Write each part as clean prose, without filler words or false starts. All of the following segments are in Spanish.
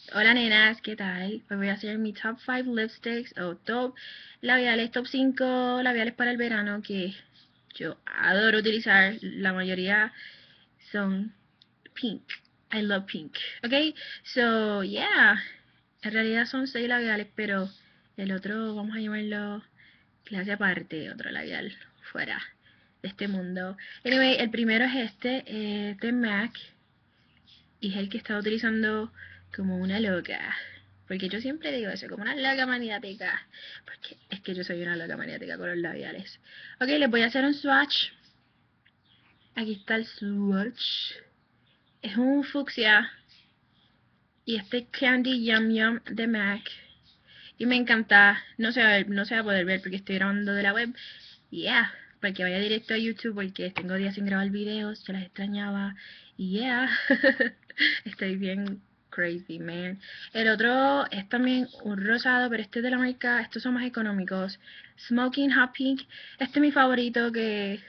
Hola nenas, ¿qué tal? Hoy voy a hacer mi top 5 lipsticks o top labiales, top 5 labiales para el verano que yo adoro utilizar. La mayoría son pink. I love pink. Ok, so yeah. En realidad son 6 labiales, pero el otro vamos a llamarlo clase aparte, otro labial fuera de este mundo. Anyway, el primero es este, de MAC y es el que estaba utilizando como una loca. Porque yo siempre digo eso, como una loca maniática. Porque es que yo soy una loca maniática con los labiales. Ok, les voy a hacer un swatch. Aquí está el swatch. Es un fucsia. Y este Candy Yum Yum de MAC. Y me encanta. No se va a poder ver porque estoy grabando de la web. Yeah. Para que vaya directo a YouTube porque tengo días sin grabar videos. Se las extrañaba. Y yeah. Estoy bien crazy, man. El otro es también un rosado, pero este es de la marca, estos son más económicos. Smoking Hot Pink. Este es mi favorito que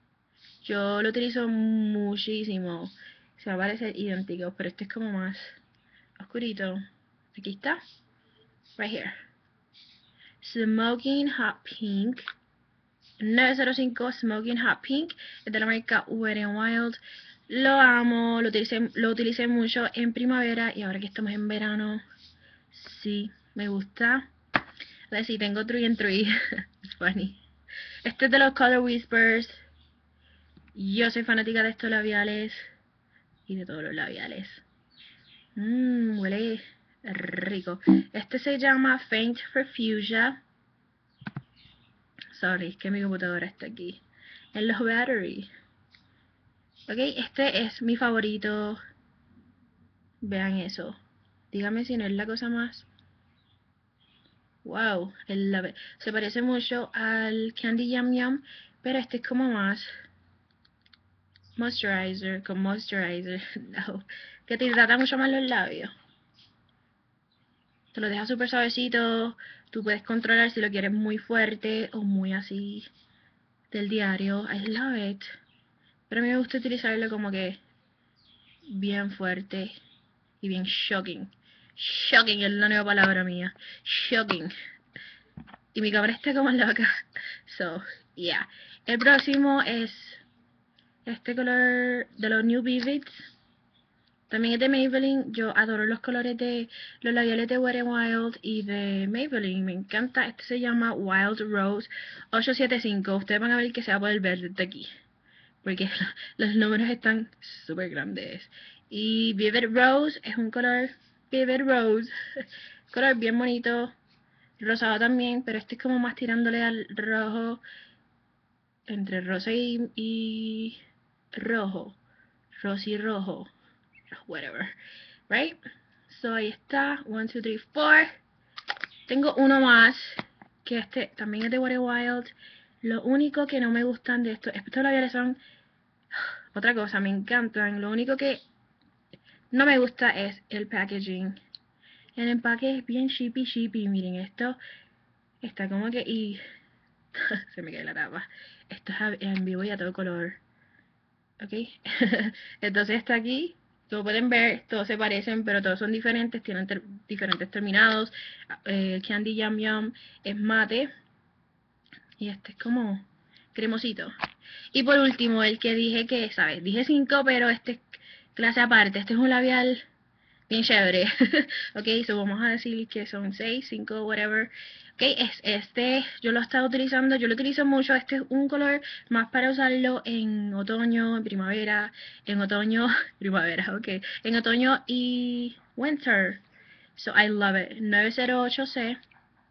yo lo utilizo muchísimo. Se va a parecer idéntico, pero este es como más oscurito. Aquí está. Right here. Smoking Hot Pink. 905 Smoking Hot Pink. Es de la marca Wet n Wild. Lo amo, lo utilicé mucho en primavera y ahora que estamos en verano, sí, me gusta. A ver si tengo 3 and 3. It's funny. Este es de los Color Whispers. Yo soy fanática de estos labiales y de todos los labiales. Huele rico. Este se llama Faint Refugia. Sorry, es que mi computadora está aquí. En los battery. Ok, este es mi favorito. Vean eso. Dígame si no es la cosa más. Wow, se parece mucho al Candy Yum Yum, pero este es como más moisturizer, con moisturizer, no, que te hidrata mucho más los labios. Te lo deja súper suavecito, tú puedes controlar si lo quieres muy fuerte o muy así del diario. I love it. Pero a mí me gusta utilizarlo como que bien fuerte y bien shocking. Shocking es la nueva palabra mía. Shocking. Y mi cámara está como loca. So, yeah. El próximo es este color de los New Vivids. También es de Maybelline. Yo adoro los colores de los labiales de Wet n Wild y de Maybelline. Me encanta. Este se llama Wild Rose 875. Ustedes van a ver que se va a poder ver desde aquí. Porque los números están súper grandes. Y Vivid Rose es un color Vivid Rose. Color bien bonito. Rosado también, pero este es como más tirándole al rojo. Entre rosa y rojo. Rosa y rojo. Whatever. Right? So ahí está. 1, 2, 3, 4. Tengo uno más. Que este también es de Wet n Wild. Lo único que no me gustan de estos labiales son otra cosa, me encantan. Lo único que no me gusta es el packaging. El empaque es bien sheepy. Miren, esto está como que... Y se me cae la tapa. Esto es en vivo y a todo color. ¿Ok? Entonces está aquí. Como pueden ver, todos se parecen, pero todos son diferentes. Tienen diferentes terminados. Candy Yum Yum es mate. Y este es como cremosito. Y por último, el que dije que, ¿sabes? Dije 5, pero este es clase aparte. Este es un labial bien chévere. Ok, so vamos a decir que son 6, 5, whatever. Ok, es este, yo lo he estado utilizando, yo lo utilizo mucho. Este es un color más para usarlo en otoño, en primavera, en otoño, primavera, ok, en otoño y winter. So I love it. 908C.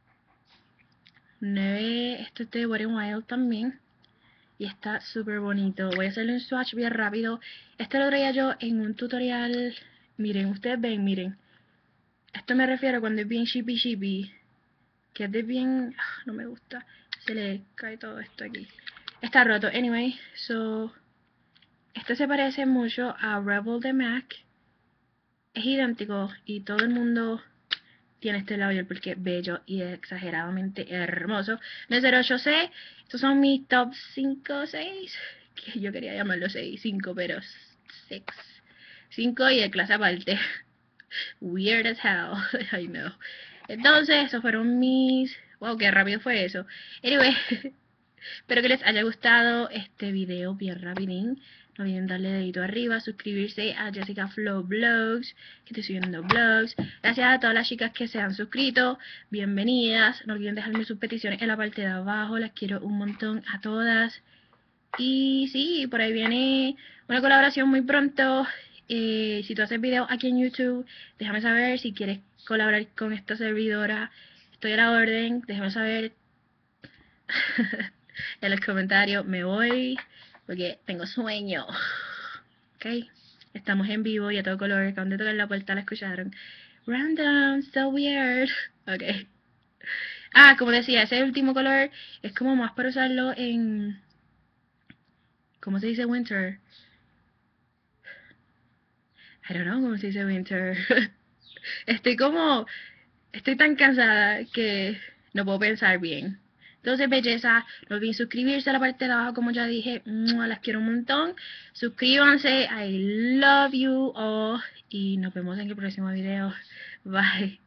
9, este es de Wet n Wild también. Y está súper bonito. Voy a hacerle un swatch bien rápido. Este lo traía yo en un tutorial. Miren, ustedes ven, miren. Esto me refiero cuando es bien sheepy. Que es de bien... no me gusta. Se le cae todo esto aquí. Está roto. Anyway, so... Este se parece mucho a Rebel de MAC. Es idéntico y todo el mundo tiene este labial porque es bello y es exageradamente hermoso. 908C, estos son mis top 5 o 6, que yo quería llamarlo 6, 5, pero 6. 5 y de clase aparte. Weird as hell. I know. Entonces, esos fueron mis... Wow, qué rápido fue eso. Anyway, espero que les haya gustado este video bien rapidín. No olviden darle dedito arriba, suscribirse a Jessica Flow Vlogs, que estoy subiendo vlogs. Gracias a todas las chicas que se han suscrito. Bienvenidas. No olviden dejarme sus peticiones en la parte de abajo. Las quiero un montón a todas. Y sí, por ahí viene una colaboración muy pronto. Si tú haces videos aquí en YouTube, déjame saber si quieres colaborar con esta servidora. Estoy a la orden, déjame saber en los comentarios. Me voy porque tengo sueño. Ok, estamos en vivo y a todo color. Acaban de tocar la puerta, la escucharon. Random, so weird. Ok. Ah, como decía, ese último color es como más para usarlo en... ¿Cómo se dice winter? I don't know cómo se dice winter. Estoy tan cansada que no puedo pensar bien. Entonces, belleza, no olviden suscribirse a la parte de abajo, como ya dije. Las quiero un montón. Suscríbanse. I love you all. Y nos vemos en el próximo video. Bye.